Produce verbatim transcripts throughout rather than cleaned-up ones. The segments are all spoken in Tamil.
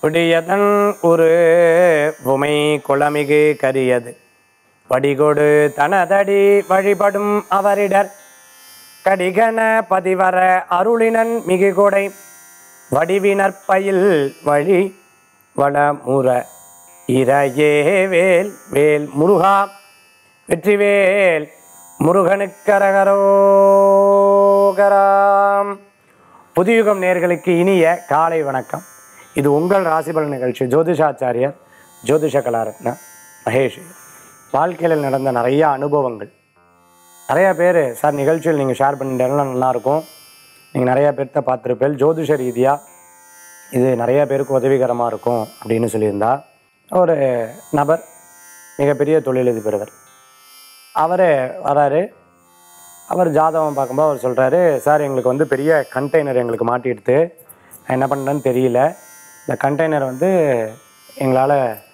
விடியதன் ஒரு உமை குளமிகு கரியது வடிகொடு தனதடி வழிபடும் அவரிடர் கடிகன பதிவர அருளினன் மிகு கொடை வடிவினற்பயில் வழி வளமுற இறையே வேல் வேல் முருகா வெற்றிவேல் முருகனுக்கரகரோகராம். புதியுகம் நேயர்களுக்கு இனிய காலை வணக்கம். இது உங்கள் ராசிபலன் நிகழ்ச்சி. ஜோதிஷாச்சாரியர் ஜோதிஷ கலாரத்ன மகேஷ். வாழ்க்கையில் நடந்த நிறைய அனுபவங்கள் நிறையா பேர் சார் நிகழ்ச்சியில் நீங்கள் ஷேர் பண்ணிட்டேன்னா நல்லாயிருக்கும், நீங்கள் நிறையா பேர்த்த பார்த்துருப்பேன், ஜோதிஷ ரீதியாக இது நிறையா பேருக்கு உதவிகரமாக இருக்கும் அப்படின்னு சொல்லியிருந்தா. ஒரு நபர் மிகப்பெரிய தொழிலதிபர், அவர் வராரு. அவர் ஜாதகம் பார்க்கும்போது அவர் சொல்கிறாரு, சார் எங்களுக்கு வந்து பெரிய கண்டெய்னர் எங்களுக்கு மாட்டிடுது, நான் என்ன பண்ணுறேன்னு தெரியல, இந்த கண்டெய்னர் வந்து எங்களால்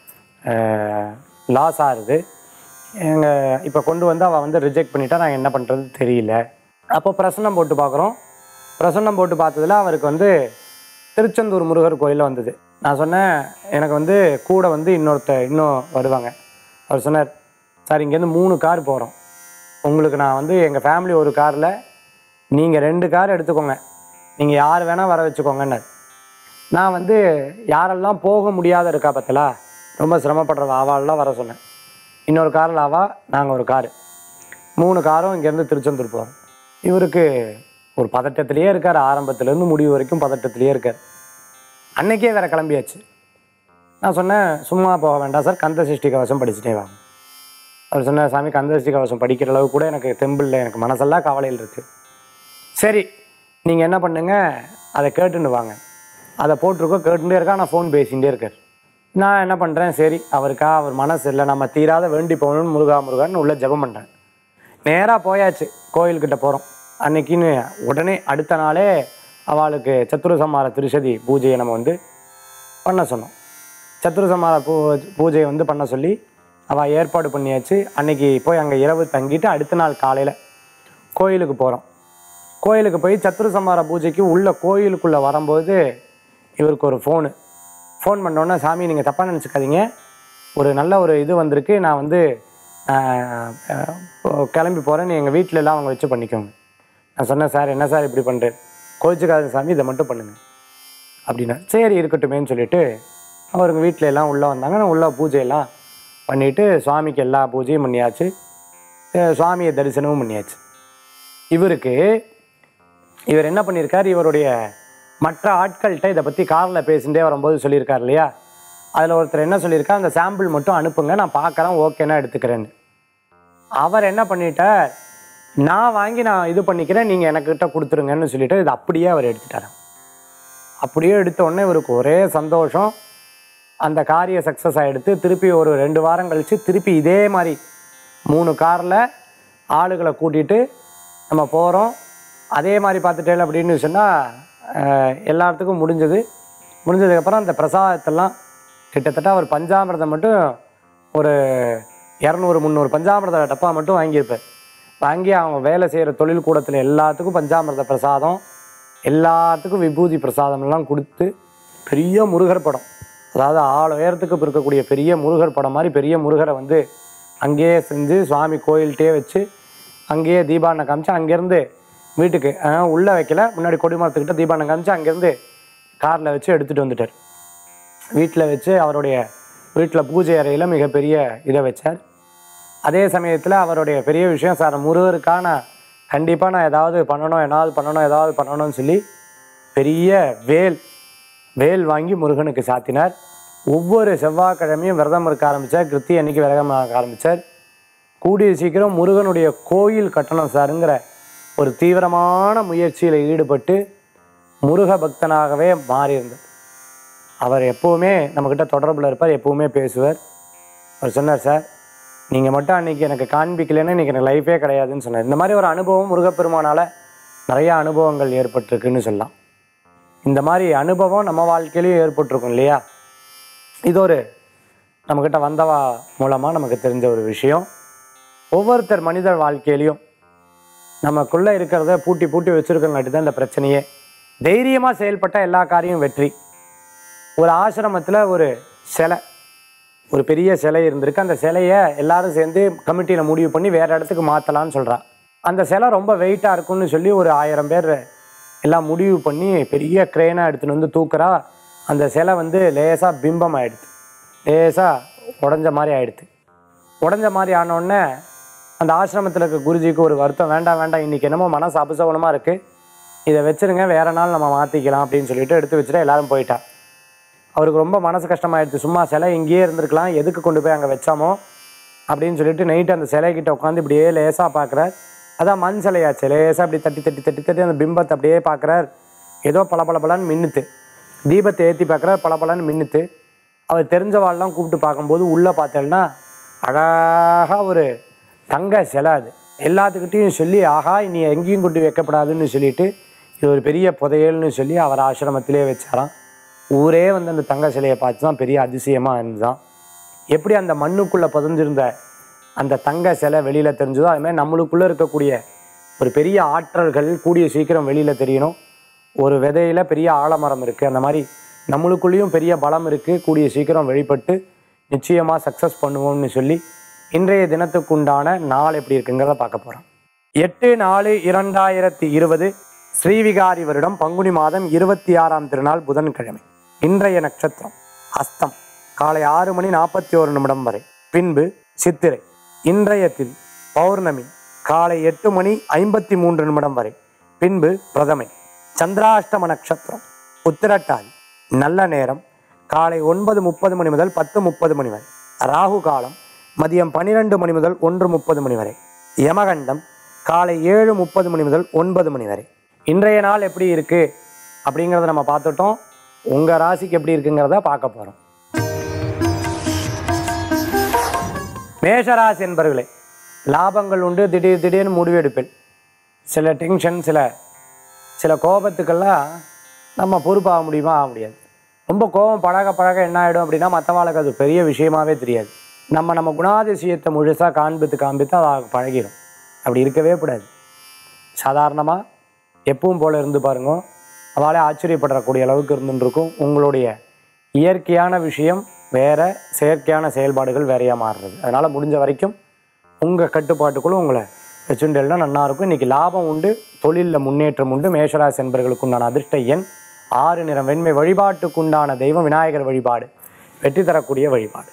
லாஸ் ஆகுது, எங்கள் இப்போ கொண்டு வந்து அவள் வந்து ரிஜெக்ட் பண்ணிட்டா நான் என்ன பண்ணுறது தெரியல. அப்போ பிரசன்னம் போட்டு பார்க்குறோம். பிரசன்னம் போட்டு பார்த்ததில் அவருக்கு வந்து திருச்செந்தூர் முருகர் கோயிலில் வந்தது. நான் சொன்னேன், எனக்கு வந்து கூட வந்து இன்னொருத்த இன்னும் வருவாங்க. அவர் சொன்னார், சார் இங்கேருந்து மூணு கார் போகிறோம், உங்களுக்கு நான் வந்து எங்கள் ஃபேமிலி ஒரு காரில், நீங்கள் ரெண்டு கார் எடுத்துக்கோங்க, நீங்கள் யார் வேணால் வர வச்சுக்கோங்கன்னு. நான் வந்து யாரெல்லாம் போக முடியாத இருக்கா பத்தலா, ரொம்ப சிரமப்படுற ஆவாலெலாம் வர சொன்னேன். இன்னொரு காரில் ஆவா, நாங்கள் ஒரு காரு, மூணு காரும் இங்கேருந்து திருச்செந்தூர் போகிறோம். இவருக்கு ஒரு பதட்டத்திலேயே இருக்கார், ஆரம்பத்துலேருந்து முடிவு வரைக்கும் பதட்டத்திலேயே இருக்கார். அன்னைக்கே வேறு கிளம்பியாச்சு. நான் சொன்னேன், சும்மா போக வேண்டாம் சார், கந்த சஷ்டி கவசம் படிச்சுட்டே வாங்க. அவர் சொன்னார், சாமி கந்த சஷ்டி கவசம் படிக்கிற அளவு கூட எனக்கு தெம்பில்லை, எனக்கு மனசெல்லாம் கவலையில் இருக்குது. சரி நீங்கள் என்ன பண்ணுங்க, அதை கேட்டுன்னு வாங்க. அதை போட்டிருக்கோம், கேட்டுகிட்டே இருக்கா, நான் ஃபோன் பேசிகிட்டே இருக்கார். நான் என்ன பண்ணுறேன், சரி அவருக்கா அவர் மனசு இல்லை, நம்ம தீராத வேண்டி போகணும்னு முருகா முருகான்னு உள்ள ஜெபம் பண்ணுறேன். நேராக போயாச்சு, கோயில்கிட்ட போகிறோம். அன்னைக்குன்னு உடனே அடுத்த நாளே அவளுக்கு சத்துருசம்மார திருஷதி பூஜையை நம்ம வந்து பண்ண சொன்னோம். சத்துருசம்மார பூ பூஜையை வந்து பண்ண சொல்லி அவள் ஏற்பாடு பண்ணியாச்சு. அன்றைக்கி போய் அங்கே இரவு தங்கிட்டு அடுத்த நாள் காலையில் கோயிலுக்கு போகிறோம். கோயிலுக்கு போய் சத்துருசம்மார பூஜைக்கு உள்ள கோயிலுக்குள்ளே வரும்போது இவருக்கு ஒரு ஃபோனு. ஃபோன் பண்ணோன்னே, சாமி நீங்கள் தப்பாக நினச்சிக்காதீங்க, ஒரு நல்ல ஒரு இது வந்திருக்கு, நான் வந்து கிளம்பி போகிறேன்னு எங்கள் வீட்டிலலாம் அவங்க வச்சு பண்ணிக்கோங்க. நான் சொன்னேன், சார் என்ன சார் இப்படி பண்ணுறேன், கோச்சிக்காத சாமி, இதை மட்டும் பண்ணுங்கள் அப்படின்னா. சரி இருக்கட்டுமேன்னு சொல்லிவிட்டு அவருக்கு வீட்டில எல்லாம் உள்ளே வந்தாங்க. நான் உள்ள பூஜையெல்லாம் பண்ணிவிட்டு சுவாமிக்கு எல்லா பூஜையும் பண்ணியாச்சு, சுவாமியை தரிசனமும் பண்ணியாச்சு. இவருக்கு இவர் என்ன பண்ணியிருக்கார், இவருடைய மற்ற ஆட்கள்கிட்ட இதை பற்றி காரில் பேசிகிட்டே வரும்போது சொல்லியிருக்கார் இல்லையா, அதில் ஒருத்தர் என்ன சொல்லியிருக்கார், அந்த சாம்பிள் மட்டும் அனுப்புங்க, நான் பார்க்குறேன், ஓகேனா எடுத்துக்கிறேன்னு. அவர் என்ன பண்ணிட்டார், நான் வாங்கி நான் இது பண்ணிக்கிறேன், நீங்கள் எனக்கிட்ட கொடுத்துருங்கன்னு சொல்லிவிட்டு இது அப்படியே அவர் எடுத்துட்டார். அப்படியே எடுத்த உடனே இவருக்கு ஒரே சந்தோஷம். அந்த காரிய சக்ஸஸ் ஆகிடுத்து. திருப்பி ஒரு ரெண்டு வாரம் கழித்து திருப்பி இதே மாதிரி மூணு காரில் ஆளுகளை கூட்டிகிட்டு நம்ம போகிறோம். அதே மாதிரி பார்த்துட்டேன் அப்படின்னு சொன்னால் எல்லாத்துக்கும் முடிஞ்சது. முடிஞ்சதுக்கப்புறம் அந்த பிரசாதத்தெல்லாம் கிட்டத்தட்ட அவர் பஞ்சாமிரதம் மட்டும் ஒரு இரநூறு முந்நூறு பஞ்சாமிரத டப்பா மட்டும் வாங்கியிருப்பார். வாங்கி அவங்க வேலை செய்கிற தொழில் கூடத்தில் எல்லாத்துக்கும் பஞ்சாமிரத பிரசாதம், எல்லாத்துக்கும் விபூதி பிரசாதம் எல்லாம் கொடுத்து பெரிய முருகர் படம், அதாவது ஆள் உயரத்துக்கு இருக்கக்கூடிய பெரிய முருகர் படம் மாதிரி பெரிய முருகரை வந்து அங்கேயே செஞ்சு சுவாமி கோயில்கிட்டே வச்சு அங்கேயே தீபாவளை காமிச்சு, அங்கேருந்து வீட்டுக்கு உள்ளே வைக்கல, முன்னாடி கொடிமரத்துக்கிட்ட தீபாவளை காமிச்சு அங்கேருந்து காரில் வச்சு எடுத்துகிட்டு வந்துட்டார். வீட்டில் வச்சு அவருடைய வீட்டில் பூஜை அறையில் மிகப்பெரிய இதை வச்சார். அதே சமயத்தில் அவருடைய பெரிய விஷயம், சார் முருகருக்காக நான் கண்டிப்பாக நான் ஏதாவது பண்ணணும், ஏதாவது பண்ணணும் ஏதாவது பண்ணணும்னு சொல்லி பெரிய வேல் வேல் வாங்கி முருகனுக்கு சாத்தினார். ஒவ்வொரு செவ்வாய்க்கிழமையும் விரதம் இருக்க ஆரம்பித்தார். கிருத்தி அன்னைக்கு விரதம் ஆக ஆரம்பித்தார். கூடிய சீக்கிரம் முருகனுடைய கோயில் கட்டணம் சாருங்கிற ஒரு தீவிரமான முயற்சியில் ஈடுபட்டு முருக பக்தனாகவே மாறியிருந்தார். அவர் எப்போவுமே நம்மக்கிட்ட தொடர்பில் இருப்பார், எப்போவுமே பேசுவார். அவர் சொன்னார், சார் நீங்கள் மட்டும் அன்றைக்கி எனக்கு காண்பிக்கலைன்னா இன்றைக்கி எனக்கு லைஃபே கிடையாதுன்னு சொன்னார். இந்த மாதிரி ஒரு அனுபவம் முருகப்பெருமானால் நிறையா அனுபவங்கள் ஏற்பட்டிருக்குன்னு சொல்லலாம். இந்த மாதிரி அனுபவம் நம்ம வாழ்க்கையிலையும் ஏற்பட்டிருக்கும் இல்லையா. இது ஒரு நம்மக்கிட்ட வந்தவா மூலமாக நமக்கு தெரிஞ்ச ஒரு விஷயம். ஒவ்வொருத்தர் மனிதர் வாழ்க்கையிலையும் நமக்குள்ளே இருக்கிறத பூட்டி பூட்டி வச்சுருக்கங்காட்டி தான் இந்த பிரச்சனையே. தைரியமாக செயல்பட்டால் எல்லா காரியம் வெற்றி. ஒரு ஆசிரமத்தில் ஒரு சிலை, ஒரு பெரிய சிலை இருந்திருக்கு. அந்த சிலையை எல்லாரும் சேர்ந்து கமிட்டியில் முடிவு பண்ணி வேறு இடத்துக்கு மாற்றலான்னு சொல்கிறா. அந்த சிலை ரொம்ப வெயிட்டாக இருக்குன்னு சொல்லி ஒரு ஆயிரம் பேர் எல்லாம் முடிவு பண்ணி பெரிய க்ரெயினாக எடுத்துகிட்டு வந்து தூக்குறா. அந்த சிலை வந்து லேசாக பிம்பம் ஆகிடுது, லேசாக உடஞ்ச மாதிரி ஆகிடுது. உடஞ்ச மாதிரி ஆனோடனே அந்த ஆசிரமத்தில் இருக்க குருஜிக்கு ஒரு வருத்தம், வேண்டாம் வேண்டாம் இன்றைக்கி என்னமோ மனசு அபசவனமாக இருக்குது, இதை வச்சுருங்க, வேறு நாள் நம்ம மாற்றிக்கலாம் அப்படின்னு சொல்லிட்டு எடுத்து வச்சுட்டு எல்லோரும் போயிட்டா. அவருக்கு ரொம்ப மனசு கஷ்டமாயிடுச்சு. சும்மா சிலை இங்கேயே இருந்திருக்கலாம், எதுக்கு கொண்டு போய் அங்கே வச்சாமோ அப்படின்னு சொல்லிட்டு நைட்டு அந்த சிலைக்கிட்ட உட்காந்து இப்படியே லேசாக பார்க்குறார். அதான் மண் சிலையாச்சு, லேசாக அப்படி தட்டி தட்டி தட்டி தட்டி அந்த பிம்பத்தை அப்படியே பார்க்குறார். ஏதோ பல பல பலன்னு மின்னுத்து. தீபத்தை ஏற்றி பார்க்குறார், பல பலன்னு மின்னுத்து. அவர் தெரிஞ்சவாள்லாம் கூப்பிட்டு பார்க்கும்போது உள்ளே பார்த்தேன்னா அழகாக ஒரு தங்க சிலை. அது எல்லாத்துக்கிட்டையும் சொல்லி, ஆஹா இனி எங்கேயும் கொண்டு வைக்கப்படாதுன்னு சொல்லிட்டு இது ஒரு பெரிய புதையல்னு சொல்லி அவர் ஆசிரமத்திலே வச்சாராம். ஊரே வந்து அந்த தங்க சிலையை பார்த்து தான் பெரிய அதிசயமாக இருந்துதான். எப்படி அந்த மண்ணுக்குள்ளே புதைஞ்சிருந்த அந்த தங்க சிலை வெளியில் தெரிஞ்சதோ அதுமாதிரி நம்மளுக்குள்ளே இருக்கக்கூடிய ஒரு பெரிய ஆற்றல்கள் கூடிய சீக்கிரம் வெளியில் தெரியணும். ஒரு விதையில் பெரிய ஆலமரம் இருக்குது, அந்த மாதிரி நம்மளுக்குள்ளேயும் பெரிய பலம் இருக்குது, கூடிய சீக்கிரம் வெளிப்பட்டு நிச்சயமாக சக்ஸஸ் பண்ணுவோம்னு சொல்லி இன்றைய தினத்துக்குண்டான நாள் எப்படி இருக்குங்கிறத பார்க்க போகிறோம். எட்டு நாலு இரண்டாயிரத்தி இருபது ஸ்ரீவிகாரி வருடம் பங்குனி மாதம் இருபத்தி ஆறாம் திருநாள் புதன்கிழமை. இன்றைய நட்சத்திரம் அஸ்தம், காலை ஆறு மணி நாற்பத்தி ஓரு நிமிடம் வரை. பின்பு சித்திரை. இன்றைய திதி பௌர்ணமி, காலை எட்டு மணி ஐம்பத்தி மூன்று நிமிடம் வரை. பின்பு பிரதமை. சந்திராஷ்டம நட்சத்திரம் உத்திரட்டாதி. நல்ல நேரம் காலை ஒன்பது முப்பது மணி முதல் பத்து முப்பது மணி வரை. ராகு காலம் மதியம் பன்னிரெண்டு மணி முதல் ஒன்று முப்பது மணி வரை. யமகண்டம் காலை ஏழு முப்பது மணி முதல் ஒன்பது மணி வரை. இன்றைய நாள் எப்படி இருக்குது அப்படிங்கிறத நம்ம பார்த்துட்டோம். உங்கள் ராசிக்கு எப்படி இருக்குங்கிறத பார்க்க போகிறோம். மேஷராசி என்பவர்களே, லாபங்கள் உண்டு. திடீர் திடீர்னு முடிவெடுப்பேன். சில டென்ஷன், சில சில கோபத்துக்கெல்லாம் நம்ம பொறுப்பாக முடியுமா? ஆக முடியாது. ரொம்ப கோபம் பழக பழக என்ன ஆகிடும் அப்படின்னா மற்றவாளுக்கு அது பெரிய விஷயமாகவே தெரியாது. நம்ம நம்ம குணாதிசயத்தை முழுசாக காண்பித்து காண்பித்து அதை பழகிடும். அப்படி இருக்கவே கூடாது. சாதாரணமாக எப்பவும் போல் இருந்து பாருங்க, அவளே ஆச்சரியப்படக்கூடிய அளவுக்கு இருந்துருக்கும். உங்களுடைய இயற்கையான விஷயம் வேறு, செயற்கையான செயல்பாடுகள் வேறையாக மாறுறது. அதனால் முடிஞ்ச வரைக்கும் உங்கள் கட்டுப்பாட்டுக்குள்ளே உங்களை வச்சுட்டேன்னா நல்லாயிருக்கும். இன்றைக்கி லாபம் உண்டு, தொழிலில் முன்னேற்றம் உண்டு. மேஷராசி என்பவர்களுக்கு உண்டான அதிர்ஷ்ட எண் ஆறு, நிறம் வெண்மை. வழிபாட்டுக்குண்டான தெய்வம் விநாயகர் வழிபாடு, வெற்றி தரக்கூடிய வழிபாடு.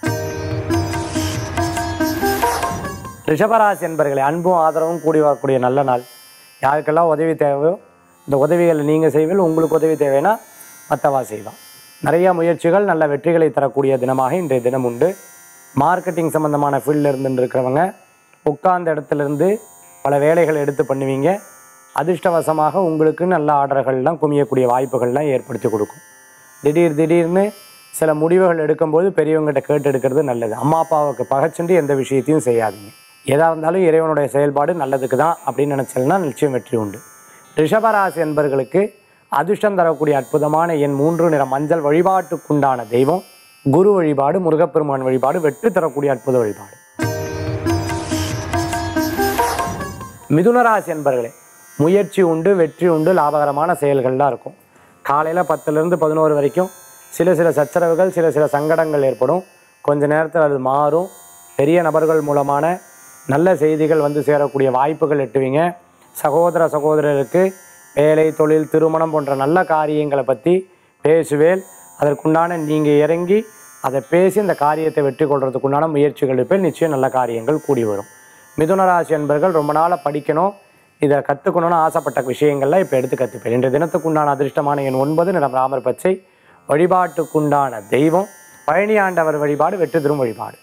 ரிஷபராசி என்பவர்களை, அன்பும் ஆதரவும் கூடி வரக்கூடிய நல்ல நாள். யாருக்கெல்லாம் உதவி தேவையோ இந்த உதவிகளை நீங்கள் செய்வீர்கள். உங்களுக்கு உதவி தேவைன்னா மற்றவா செய்வான். நிறையா முயற்சிகள் நல்ல வெற்றிகளை தரக்கூடிய தினமாக இன்றைய தினம் உண்டு. மார்க்கெட்டிங் சம்மந்தமான ஃபீல்டில் இருந்துட்டு இருக்கிறவங்க உட்கார்ந்த இடத்துலேருந்து பல வேலைகளை எடுத்து பண்ணுவீங்க. அதிர்ஷ்டவசமாக உங்களுக்கு நல்ல ஆர்டர்கள்லாம் குமியக்கூடிய வாய்ப்புகள்லாம் ஏற்படுத்தி கொடுக்கும். திடீர் திடீர்னு சில முடிவுகள் எடுக்கும்போது பெரியவங்ககிட்ட கேட்டு எடுக்கிறது நல்லது. அம்மா அப்பாவுக்கு பகச்சென்று எந்த விஷயத்தையும் செய்யாதீங்க. எதாக இருந்தாலும் இறைவனுடைய செயல்பாடு நல்லதுக்கு தான் அப்படின்னு நினச்சல்னா நிச்சயம் வெற்றி உண்டு. ரிஷபராசி என்பவர்களுக்கு அதிர்ஷ்டம் தரக்கூடிய அற்புதமான எண் மூன்று, நிறம் மஞ்சள். வழிபாட்டுக்குண்டான தெய்வம் குரு வழிபாடு, முருகப்பெருமான் வழிபாடு, வெற்றி தரக்கூடிய அற்புத வழிபாடு. மிதுனராசி என்பவர்களே, முயற்சி உண்டு, வெற்றி உண்டு, லாபகரமான செயல்கள்லாம் இருக்கும். காலையில் பத்துலேருந்து பதினோரு வரைக்கும் சில சில சச்சரவுகள், சில சில சங்கடங்கள் ஏற்படும். கொஞ்ச நேரத்தில் அது மாறும். பெரிய நபர்கள் மூலமான நல்ல செய்திகள் வந்து சேரக்கூடிய வாய்ப்புகள் எட்டுவீங்க. சகோதர சகோதரருக்கு வேலை, தொழில், திருமணம் போன்ற நல்ல காரியங்களை பற்றி பேசுவேல். அதற்குண்டான நீங்கள் இறங்கி அதை பேசி இந்த காரியத்தை வெற்றி கொள்றதுக்குண்டான முயற்சிகள் இருப்பேன். நிச்சயம் நல்ல காரியங்கள் கூடி வரும். மிதுனராசி என்பர்கள் ரொம்ப நாளாக படிக்கணும், இதை கற்றுக்கணும்னு ஆசைப்பட்ட விஷயங்கள்லாம் இப்போ எடுத்து கற்றுப்பேன். இன்றைய தினத்துக்குண்டான அதிர்ஷ்டமான எண் ஒன்பது, நிறம் ராமர் பச்சை. வழிபாட்டுக்குண்டான தெய்வம் பழனி ஆண்டவர் வழிபாடு, வெற்றி தரும் வழிபாடு.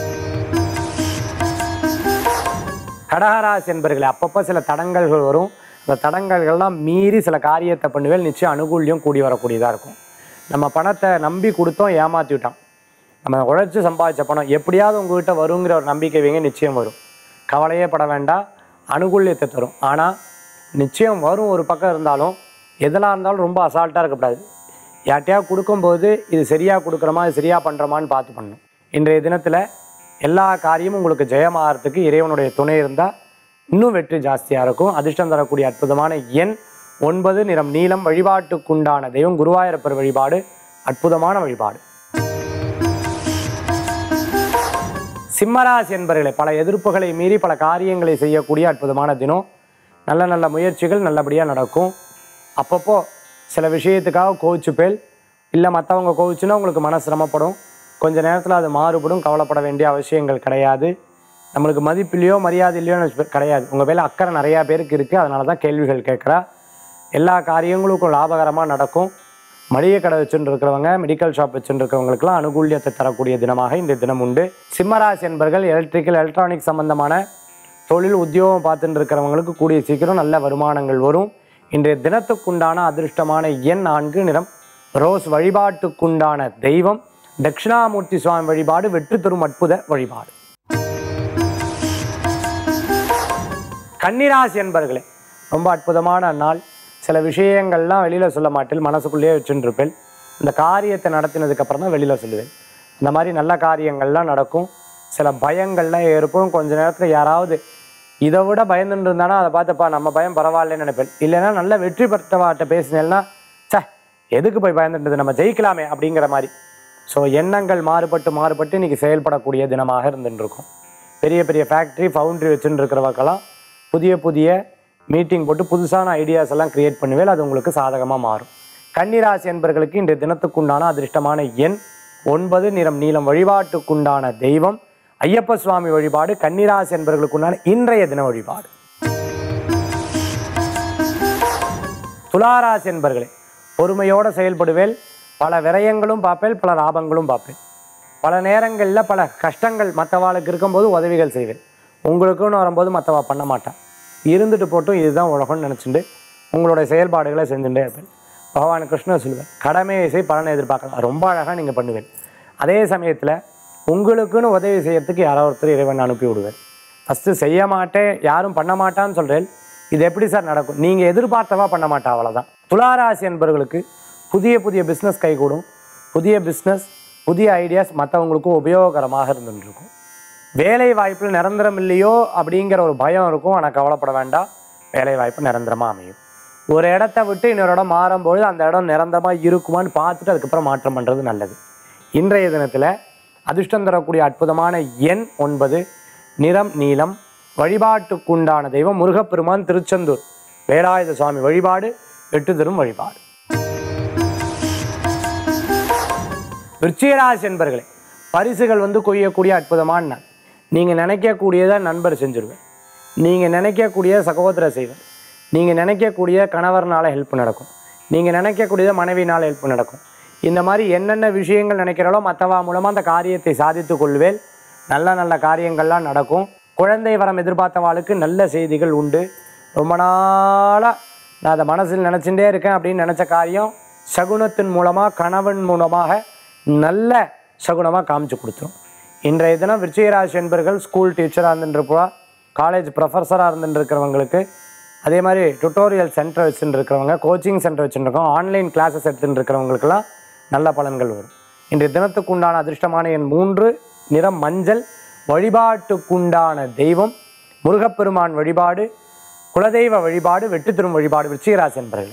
கடகராசி என்பர்களே, அப்பப்போ சில தடங்கல்கள் வரும். அந்த தடங்கல்கள்லாம் மீறி சில காரியத்தை பண்ணுவேல். நிச்சயம் அனுகூல்யம் கூடி வரக்கூடியதாக இருக்கும். நம்ம பணத்தை நம்பி கொடுத்தோம், ஏமாற்றி விட்டான். நம்ம உழைச்சி சம்பாதிச்ச பணம் எப்படியாவது உங்கள்கிட்ட வருங்கிற ஒரு நம்பிக்கை வைங்க, நிச்சயம் வரும். கவலையே பட வேண்டாம், அனுகூல்யத்தை தரும். ஆனால் நிச்சயம் வரும். ஒரு பக்கம் இருந்தாலும் எதெல்லாம் இருந்தாலும் ரொம்ப அசால்ட்டாக இருக்கக்கூடாது. யார்ட்டையாக கொடுக்கும்போது இது சரியாக கொடுக்குறோமா, இது சரியாக பண்ணுறோமான்னு பார்த்து பண்ணணும். இன்றைய தினத்தில் எல்லா காரியமும் உங்களுக்கு ஜெயமாகறதுக்கு இறைவனுடைய துணை இருந்தால் இன்னும் வெற்றி ஜாஸ்தியாக இருக்கும். அதிர்ஷ்டம் தரக்கூடிய அற்புதமான எண் ஒன்பது, நிறம் நீலம். வழிபாட்டுக்குண்டான தெய்வம் குருவாயூரப்பர் வழிபாடு, அற்புதமான வழிபாடு. சிம்மராசி என்பவர்களே, பல எதிர்ப்புகளை மீறி பல காரியங்களை செய்யக்கூடிய அற்புதமான தினம். நல்ல நல்ல முயற்சிகள் நல்லபடியாக நடக்கும். அப்பப்போ சில விஷயத்துக்காக கோவிச்சுப்பேல், இல்லை மற்றவங்க கோவிச்சுன்னா உங்களுக்கு மன சிரமப்படும். கொஞ்ச நேரத்தில் அது மாறுபடும். கவலைப்பட வேண்டிய அவசியங்கள் கிடையாது. நம்மளுக்கு மதிப்பில்லையோ மரியாதையிலையோ கிடையாது. உங்கள் மேலே அக்கறை நிறையா பேருக்கு இருக்குது. அதனால தான் கேள்விகள் கேட்குறா. எல்லா காரியங்களுக்கும் லாபகரமாக நடக்கும். மளிகை கடை வச்சுட்டு இருக்கிறவங்க, மெடிக்கல் ஷாப் வச்சுட்டு இருக்கிறவங்களுக்குலாம் அனுகூல்யத்தை தரக்கூடிய தினமாக இந்த தினம் உண்டு. சிம்மராசி என்பர்கள் எலக்ட்ரிக்கல் எலக்ட்ரானிக் சம்பந்தமான தொழில் உத்தியோகம் பார்த்துட்டு இருக்கிறவங்களுக்கு கூடிய சீக்கிரம் நல்ல வருமானங்கள் வரும். இன்றைய தினத்துக்குண்டான அதிர்ஷ்டமான எண் நான்கு, நிறம் ரோஸ். வழிபாட்டுக்குண்டான தெய்வம் தட்சிணாமூர்த்தி சுவாமி வழிபாடு வெற்றி தரும் அற்புத வழிபாடு. கன்னிராசி என்பர்களே, ரொம்ப அற்புதமான நாள். சில விஷயங்கள்லாம் வெளியில் சொல்ல மாட்டேன், மனசுக்குள்ளேயே வச்சுருப்பேன். இந்த காரியத்தை நடத்தினதுக்கப்புறம் தான் வெளியில் சொல்லுவேன். இந்த மாதிரி நல்ல காரியங்கள்லாம் நடக்கும். சில பயங்கள்லாம் ஏற்படும். கொஞ்ச நேரத்தில் யாராவது இதை விட பயந்துட்டு இருந்தானா அதை பார்த்துப்பா நம்ம பயம் பரவாயில்லன்னு நினைப்பேன். இல்லைன்னா நல்ல வெற்றி பெற்றவாட்ட பேசினேன்னா சே எதுக்கு போய் பயந்துட்டது, நம்ம ஜெயிக்கலாமே அப்படிங்கிற மாதிரி. ஸோ எண்ணங்கள் மாறுபட்டு மாறுபட்டு இன்றைக்கி செயல்படக்கூடிய தினமாக இருந்துருக்கும். பெரிய பெரிய ஃபேக்ட்ரி ஃபவுண்ட்ரி வச்சுட்டு இருக்கிறவக்கெல்லாம் புதிய புதிய மீட்டிங் போட்டு புதுசான ஐடியாஸ் எல்லாம் கிரியேட் பண்ணுவேன். அது உங்களுக்கு சாதகமாக மாறும். கன்னிராசி என்பவர்களுக்கு இன்றைய தினத்துக்குண்டான அதிர்ஷ்டமான எண் ஒன்பது, நிறம் நீலம். வழிபாட்டுக்குண்டான தெய்வம் ஐயப்ப சுவாமி வழிபாடு. கன்னிராசி என்பவர்களுக்குண்டான இன்றைய தின வழிபாடு. துளாராசி என்பவர்களே, பொறுமையோடு செயல்படுவேல். பல விரயங்களும் பார்ப்பேன், பல லாபங்களும் பார்ப்பேன். பல நேரங்களில் பல கஷ்டங்கள் மற்றவாளுக்கு இருக்கும்போது உதவிகள் செய்வேன். உங்களுக்குன்னு வரும்போது மற்றவா பண்ண மாட்டான். இருந்துட்டு போட்டும் இதுதான் உலகம்னு நினச்சிட்டு உங்களுடைய செயல்பாடுகளை செஞ்சுட்டே இருப்பேன். பகவான் கிருஷ்ணர் சொல்லுவேன், கடமையை செய் பலனை எதிர்பார்க்கலாம். ரொம்ப அழகாக நீங்கள் பண்ணுவேன். அதே சமயத்தில் உங்களுக்குன்னு உதவி செய்யறதுக்கு யாரோ ஒருத்தர் இறைவன் அனுப்பி விடுவேன். ஃபஸ்ட்டு செய்ய மாட்டேன், யாரும் பண்ண மாட்டான்னு சொல்கிறேன். இது எப்படி சார் நடக்கும்? நீங்கள் எதிர்பார்த்தவா பண்ண மாட்டா, அவ்வளோதான். துளாராசி என்பவர்களுக்கு புதிய புதிய பிஸ்னஸ் கைகூடும். புதிய பிஸ்னஸ், புதிய ஐடியாஸ் மற்றவங்களுக்கும் உபயோகரமாக இருந்துருக்கும். வேலை வாய்ப்பில் நிரந்தரம் இல்லையோ அப்படிங்கிற ஒரு பயம் இருக்கும். ஆனால் கவலைப்பட வேண்டாம், வேலை வாய்ப்பு நிரந்தரமாக அமையும். ஒரு இடத்த விட்டு இன்னொரு இடம் மாறும்பொழுது அந்த இடம் நிரந்தரமாக இருக்குமான்னு பார்த்துட்டு அதுக்கப்புறம் மாற்றம் பண்ணுறது நல்லது. இன்றைய தினத்தில் அதிர்ஷ்டம் தரக்கூடிய அற்புதமான எண் ஒன்பது, நிறம் நீலம். வழிபாட்டுக்குண்டான தெய்வம் முருகப்பெருமான். திருச்செந்தூர் வேலாயுத சுவாமி வழிபாடு வெற்றி தரும் வழிபாடு. விருச்சிகராசி என்பர்களே, பரிசுகள் வந்து கொய்யக்கூடிய அற்புதமான நாள். நீங்கள் நினைக்கக்கூடியதை நண்பர் செஞ்சுருவேன். நீங்கள் நினைக்கக்கூடிய சகோதரர் செய்வார். நீங்கள் நினைக்கக்கூடிய கணவர்னால ஹெல்ப் நடக்கும். நீங்கள் நினைக்கக்கூடியதை மனைவினால் ஹெல்ப் நடக்கும். இந்த மாதிரி என்னென்ன விஷயங்கள் நினைக்கிறாலோ மற்றவா மூலமாக அந்த காரியத்தை சாதித்து கொள்வேல். நல்ல நல்ல காரியங்கள்லாம் நடக்கும். குழந்தை வரம் எதிர்பார்த்தவாளுக்கு நல்ல செய்திகள் உண்டு. ரொம்ப நாளாக நான் அதை மனசில் நினச்சிட்டே இருக்கேன் அப்படின்னு நினச்ச காரியம் சகுனத்தின் மூலமாக, கணவன் மூலமாக நல்ல சகுனமாக காமிச்சு கொடுத்துரும். இன்றைய தினம் விருச்சிகராசி என்பர்கள் ஸ்கூல் டீச்சராக இருந்துருப்பா, காலேஜ் ப்ரொஃபஸராக இருந்துருக்கிறவங்களுக்கு, அதே மாதிரி டுட்டோரியல் சென்டர் வச்சுட்டு இருக்கிறவங்க, கோச்சிங் சென்டர் வச்சுருக்கோம், ஆன்லைன் கிளாஸஸ் எடுத்துகிட்டு இருக்கிறவங்களுக்கெல்லாம் நல்ல பலன்கள் வரும். இன்றைய தினத்துக்குண்டான அதிர்ஷ்டமான எண் மூன்று, நிறம் மஞ்சள். வழிபாட்டுக்குண்டான தெய்வம் முருகப்பெருமான் வழிபாடு. குலதெய்வ வழிபாடு வெற்றி தரும் வழிபாடு. விருச்சிகராசி என்பர்கள்.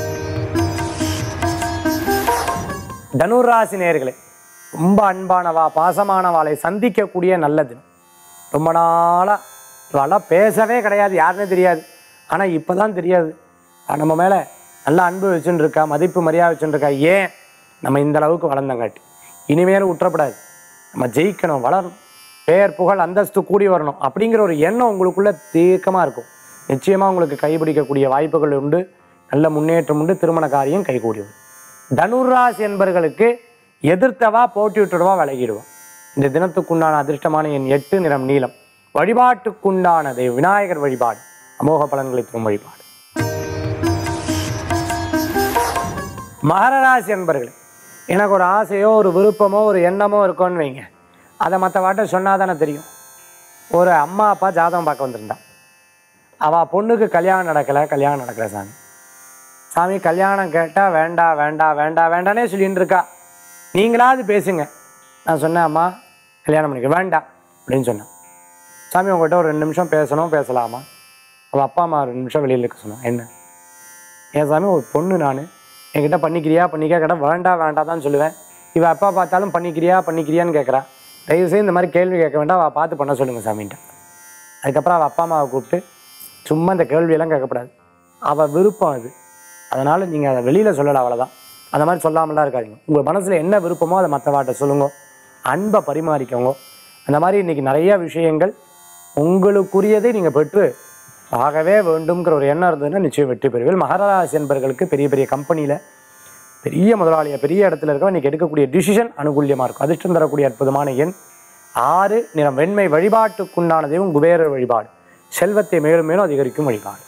தனுராசி நேயர்களே, ரொம்ப அன்பானவா பாசமானவாளை சந்திக்கக்கூடிய நல்ல தினம். ரொம்ப நாளாக இவெல்லாம் பேசவே கிடையாது, யாருன்னே தெரியாது. ஆனால் இப்போ தான் தெரியாது நம்ம மேலே நல்ல அன்பு வச்சுன்னு இருக்கா, மதிப்பு மரியாதை வச்சுன்னு இருக்கா. ஏன் நம்ம இந்த அளவுக்கு வளர்ந்தங்காட்டி இனிமேல் விட்டுறப்படாது, நம்ம ஜெயிக்கணும், வளரணும், பெயர் புகழ் அந்தஸ்து கூடி வரணும் அப்படிங்கிற ஒரு எண்ணம் உங்களுக்குள்ள தீர்க்கமாக இருக்கும். நிச்சயமாக உங்களுக்கு கைப்பிடிக்கக்கூடிய வாய்ப்புகள் உண்டு. நல்ல முன்னேற்றம் உண்டு. திருமண காரியம் கைகூடி வரும். தனுராசி என்பர்களுக்கு எதிர்த்தவா போட்டி விட்டுடுவா, விலகிடுவா. இந்த தினத்துக்குண்டான அதிர்ஷ்டமான எண் எட்டு, நிறம் நீலம். வழிபாட்டுக்குண்டான தெய்வ விநாயகர் வழிபாடு அமோக பலன்களை தரும் வழிபாடு. மகர ராசி என்பர்களே, எனக்கு ஒரு ஆசையோ ஒரு விருப்பமோ ஒரு எண்ணமோ இருக்கும்னு வைங்க, அதை மற்ற வாட்ட சொன்னால் தானே தெரியும். ஒரு அம்மா அப்பா ஜாதகம் பார்க்க வந்திருந்தான். அவள் பொண்ணுக்கு கல்யாணம் நடக்கலை, கல்யாணம் நடக்கலை சாமி. சாமி கல்யாணம் கேட்டால் வேண்டா வேண்டா வேண்டா வேண்டானே சொல்லின்னு இருக்கா, நீங்களாவது பேசுங்க. நான் சொன்னேன், அம்மா கல்யாணம் பண்ணிக்க வேண்டாம் அப்படின்னு சொன்னேன். சாமி உங்கள்கிட்ட ஒரு ரெண்டு நிமிஷம் பேசணும், பேசலாமா? அவள் அப்பா அம்மா ரெண்டு நிமிஷம் வெளியில் இருக்க சொன்னான். என்ன ஏன் சாமி, ஒரு பொண்ணு நான் என்கிட்ட பண்ணிக்கிறியா பண்ணிக்க கேட்டால் வேண்டாம் வேண்டாம் தான் சொல்லுவேன். இவள் அப்பா பார்த்தாலும் பண்ணிக்கிறியா பண்ணிக்கிறியான்னு கேட்குறா. தயவுசெய்து இந்த மாதிரி கேள்வி கேட்க வேண்டாம், அவள் பார்த்து பண்ண சொல்லுங்கள் சாமின்ட்ட. அதுக்கப்புறம் அவள் அப்பா அம்மாவை கூப்பிட்டு சும்மா இந்த கேள்வியெல்லாம் கேட்கக்கூடாது, அவள் விருப்பம் அது, அதனால் நீங்கள் அதை வெளியில் சொல்லலை, அவ்வளோதான். அந்த மாதிரி சொல்லாமலாம் இருக்காதிங்க. உங்கள் மனசில் என்ன விருப்பமோ அதை மற்றவாட்ட சொல்லுங்க, அன்பை பரிமாறிக்கோங்க. அந்த மாதிரி இன்றைக்கி நிறைய விஷயங்கள் உங்களுக்குரியதை நீங்கள் பெற்று ஆகவே வேண்டும்ங்கிற ஒரு எண்ணம் இருந்ததுன்னா நிச்சயம் வெற்றி பெறுவீர்கள். மகர ராசி என்பவர்களுக்கு பெரிய பெரிய கம்பெனியில் பெரிய முதலாளியாக பெரிய இடத்துல இருக்க இன்றைக்கி எடுக்கக்கூடிய டிசிஷன் அனுகூல்யமாக இருக்கும். அதிர்ஷ்டம் தரக்கூடிய அற்புதமான எண் ஆறு, நிறம் வெண்மை. வழிபாட்டுக்குண்டான தெய்வம் குபேரர் வழிபாடு. செல்வத்தை மேலும் மேலும் அதிகரிக்கும் வழிபாடு.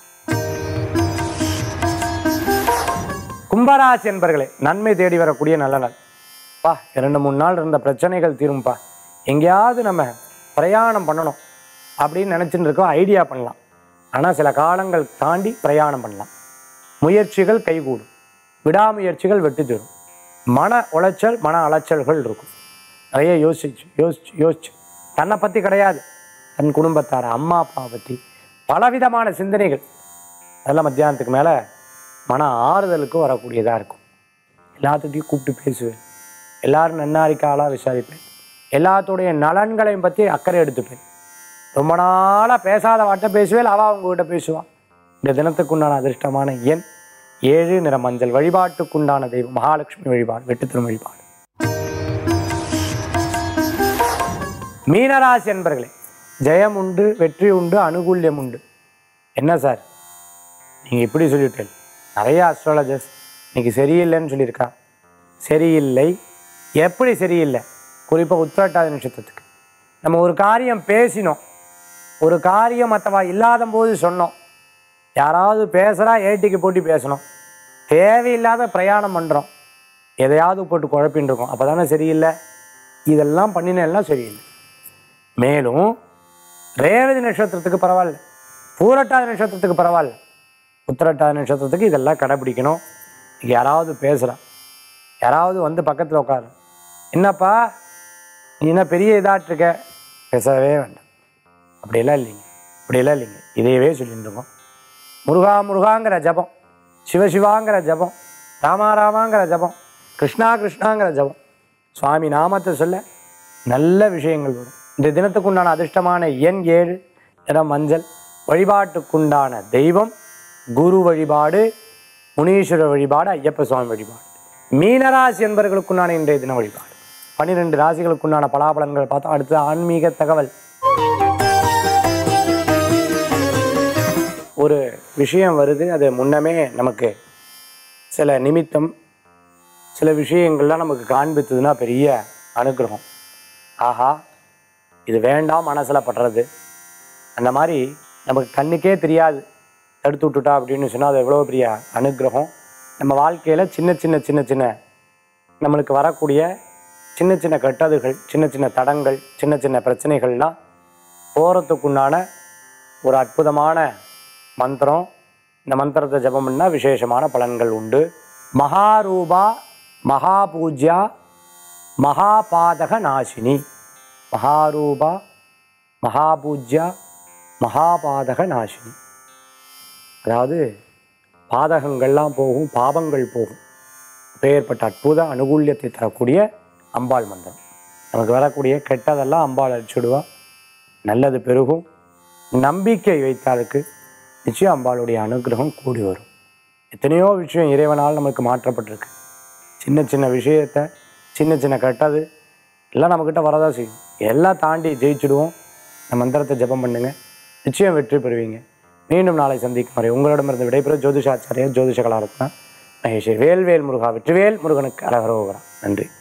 கும்பராசி என்பர்களே, நன்மை தேடி வரக்கூடிய நல்ல நாள். பா இரண்டு மூணு நாள் இருந்த பிரச்சனைகள் தீரும்பா, எங்கேயாவது நம்ம பிரயாணம் பண்ணணும் அப்படின்னு நினச்சிட்டு இருக்கோம், ஐடியா பண்ணலாம். ஆனால் சில காலங்கள் தாண்டி பிரயாணம் பண்ணலாம். முயற்சிகள் கைகூடும், விடாமுயற்சிகள் வெற்றி தரும். மன உளைச்சல் மன அலைச்சல்கள் இருக்கும். நிறைய யோசிச்சு யோசிச்சு யோசிச்சு தன்னை பற்றி கிடையாது, தன் குடும்பத்தார் அம்மா அப்பா பற்றி பலவிதமான சிந்தனைகள். அதெல்லாம் மத்தியானத்துக்கு மேலே மன ஆறுதலுக்கு வரக்கூடியதாக இருக்கும். எல்லாத்துட்டையும் கூப்பிட்டு பேசுவேன், எல்லோரும் நன்னாரிக்காலாக விசாரிப்பேன், எல்லாத்துடைய நலன்களையும் பற்றி அக்கறை எடுத்துப்பேன். ரொம்ப நாளாக பேசாத வாட்ட பேசுவேன், அவள் அவங்ககிட்ட பேசுவாள். இந்த தினத்துக்குண்டான அதிர்ஷ்டமான எண் ஏழு, நிற மஞ்சள். வழிபாட்டுக்குண்டான தெய்வம் மகாலட்சுமி வழிபாடு. வெட்டுத்திரும் வழிபாடு. மீனராசி என்பர்களே, ஜெயம் உண்டு, வெற்றி உண்டு, அனுகூல்யம் உண்டு. என்ன சார் நீங்கள் இப்படி சொல்லிவிட்டேன், நிறைய அஸ்ட்ராலஜர்ஸ் இன்னைக்கு சரியில்லைன்னு சொல்லியிருக்கா. சரியில்லை, எப்படி சரியில்லை? குறிப்பாக உத்திரட்டாதி நட்சத்திரத்துக்கு நம்ம ஒரு காரியம் பேசினோம், ஒரு காரியம் மற்றவா இல்லாத போது சொன்னோம், யாராவது பேசுகிறா ஏட்டிக்கு போட்டி பேசணும், தேவையில்லாத பிரயாணம் பண்ணுறோம், எதையாவது போட்டு குழப்பின்னு இருக்கோம், அப்போ தானே சரியில்லை. இதெல்லாம் பண்ணினேன்னா சரியில்லை. மேலும் ரேவதி நட்சத்திரத்துக்கு பரவாயில்ல, பூரட்டாதி நட்சத்திரத்துக்கு பரவாயில்ல, உத்திரட்டாதி நட்சத்திரத்துக்கு இதெல்லாம் கடைப்பிடிக்கணும். இங்கே யாராவது பேசுகிறா, யாராவது வந்து பக்கத்தில் உட்காரு, என்னப்பா நீ என்ன பெரிய இதாகிட்ருக்க, பேசவே வேண்டாம். அப்படியெல்லாம் இல்லைங்க, அப்படியெல்லாம் இல்லைங்க, இதையவே சொல்லிட்டு இருக்கோம். முருகா முருகாங்கிற ஜபம், சிவசிவாங்கிற ஜபம், ராமாராமாங்கிற ஜபம், கிருஷ்ணா கிருஷ்ணாங்கிற ஜபம், சுவாமி நாமத்தை சொல்ல நல்ல விஷயங்கள் வரும். இந்த தினத்துக்குண்டான அதிர்ஷ்டமான எண் ஏழு, நிறம் மஞ்சள். வழிபாட்டுக்குண்டான தெய்வம் குரு வழிபாடு, முனீஸ்வரர் வழிபாடு, ஐயப்ப சுவாமி வழிபாடு. மீனராசி என்பவர்களுக்குண்டான இன்றைய தின வழிபாடு. பன்னிரெண்டு ராசிகளுக்குண்டான பலாபலன்கள் பார்த்தோம். அடுத்து ஆன்மீக தகவல். ஒரு விஷயம் வருது, அது முன்னமே நமக்கு சில நிமித்தம் சில விஷயங்கள்லாம் நமக்கு காண்பித்ததுன்னா பெரிய அனுகிரகம். ஆஹா இது வேண்டாம் மனசில் படுறது, அந்த மாதிரி நமக்கு கண்ணுக்கே தெரியாது தடுத்து விட்டுட்டா அப்படின்னு சொன்னால் அது எவ்வளோ பெரிய அனுகிரகம். நம்ம வாழ்க்கையில் சின்ன சின்ன சின்ன சின்ன நம்மளுக்கு வரக்கூடிய சின்ன சின்ன கெட்டதுகள், சின்ன சின்ன தடங்கள், சின்ன சின்ன பிரச்சனைகள்லாம் போகிறதுக்குண்டான ஒரு அற்புதமான மந்திரம். இந்த மந்திரத்தை ஜபம் பண்ணால் விசேஷமான பலன்கள் உண்டு. மகாரூபா மகாபூஜ்யா மகாபாதக நாசினி. மகாரூபா மகாபூஜ்யா மகாபாதக நாசினி. அதாவது பாதகங்கள்லாம் போகும், பாபங்கள் போகும். அப்பேற்பட்ட அற்புத அனுகூல்யத்தை தரக்கூடிய அம்பாள் மந்திரம். நமக்கு வரக்கூடிய கெட்டதெல்லாம் அம்பாள் அடிச்சுடுவா, நல்லது பெருகும். நம்பிக்கை வைத்தாலுக்கு நிச்சயம் அம்பாளுடைய அனுகிரகம் கூடி வரும். எத்தனையோ விஷயம் இறைவனால் நமக்கு மாற்றப்பட்டிருக்கு. சின்ன சின்ன விஷயத்தை, சின்ன சின்ன கெட்டது எல்லாம் நம்மக்கிட்ட வரதான் செய்யும். எல்லாம் தாண்டி ஜெயிச்சுடுவோம். இந்த மந்திரத்தை ஜபம் பண்ணுங்கள், நிச்சயம் வெற்றி பெறுவீங்க. மீண்டும் நாளை சந்திக்கும் வரை உங்களிடமிருந்து விடைபெற ஜோதிஷாச்சாரியர் ஜோதிஷ கலாரத்னா மகேஸ்வரி. வேல்வேல் முருகா வெற்றிவேல் முருகனுக்கு அரகரோகரா. நன்றி.